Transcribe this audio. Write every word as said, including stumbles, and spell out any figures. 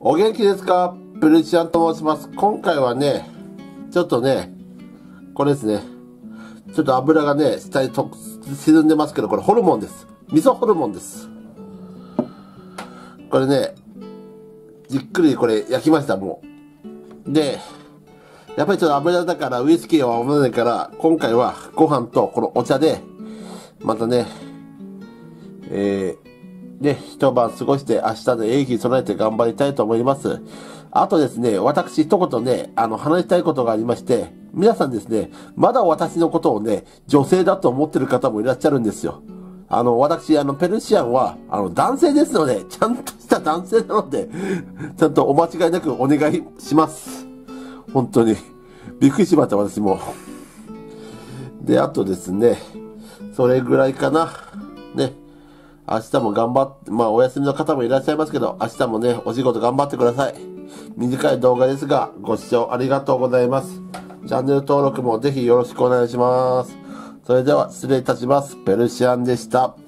お元気ですか？ペルシアンと申します。今回はね、ちょっとね、これですね。ちょっと油がね、下にと沈んでますけど、これホルモンです。味噌ホルモンです。これね、じっくりこれ焼きました、もう。で、やっぱりちょっと油だからウイスキーは飲まないから、今回はご飯とこのお茶で、またね、えー、で、一晩過ごして明日の英気に備えて頑張りたいと思います。あとですね、私一言ね、あの、話したいことがありまして、皆さんですね、まだ私のことをね、女性だと思ってる方もいらっしゃるんですよ。あの、私、あの、ペルシアンは、あの、男性ですので、ちゃんとした男性なので、ちゃんとお間違いなくお願いします。本当に。びっくりしました、私も。で、あとですね、それぐらいかな。ね。明日も頑張って、まあ、お休みの方もいらっしゃいますけど、明日もね、お仕事頑張ってください。短い動画ですが、ご視聴ありがとうございます。チャンネル登録もぜひよろしくお願いします。それでは失礼いたします。ペルシアンでした。